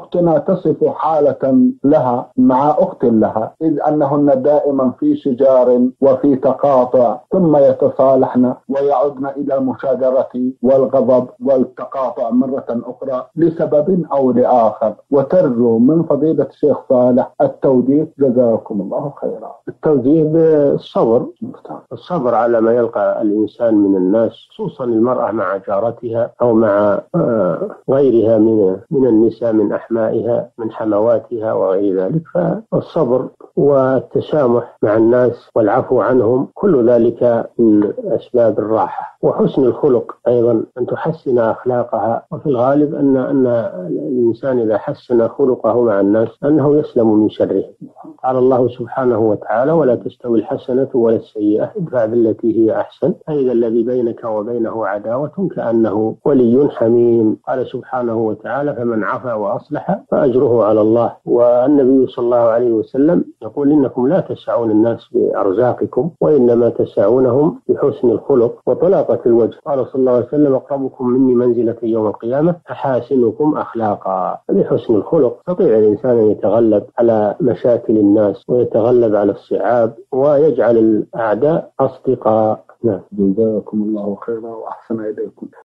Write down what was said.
أختنا تصف حالة لها مع أخت لها، إذ أنهن دائما في شجار وفي تقاطع، ثم يتصالحن ويعودن إلى المشاجرة والغضب والتقاطع مرة أخرى لسبب أو لآخر. وترجو من فضيلة الشيخ صالح التوجيه، جزاكم الله خيرا. التوجيه بالصبر، الصبر على ما يلقى الإنسان من الناس، خصوصا المرأة مع جارتها أو مع غيرها من النساء، من أحمائها، من حمواتها وغير ذلك. فالصبر والتسامح مع الناس والعفو عنهم كل ذلك من أسباب الراحة. وحسن الخلق أيضا، أن تحسن أخلاقها. وفي الغالب أن الإنسان إذا حسن خلقه مع الناس أنه يسلم من شرهم. قال الله سبحانه وتعالى: ولا تستوي الحسنة ولا السيئة ادفع بالتي هي أحسن فإذا الذي بينك وبينه عداوة كأنه ولي حميم. قال سبحانه وتعالى: فمن عفا وأصلح فأجره على الله. والنبي صلى الله عليه وسلم يقول: إنكم لا تسعون الناس بأرزاقكم وإنما تسعونهم بحسن الخلق وطلاقة الوجه. قال صلى الله عليه وسلم: أقربكم مني منزلة يوم القيامة أحاسنكم أخلاقا. بحسن الخلق يستطيع الإنسان أن يتغلب على مشاكل الناس ويتغلب على الصعاب ويجعل الأعداء أصدقاء. جزاكم الله خيرا وأحسن إليكم.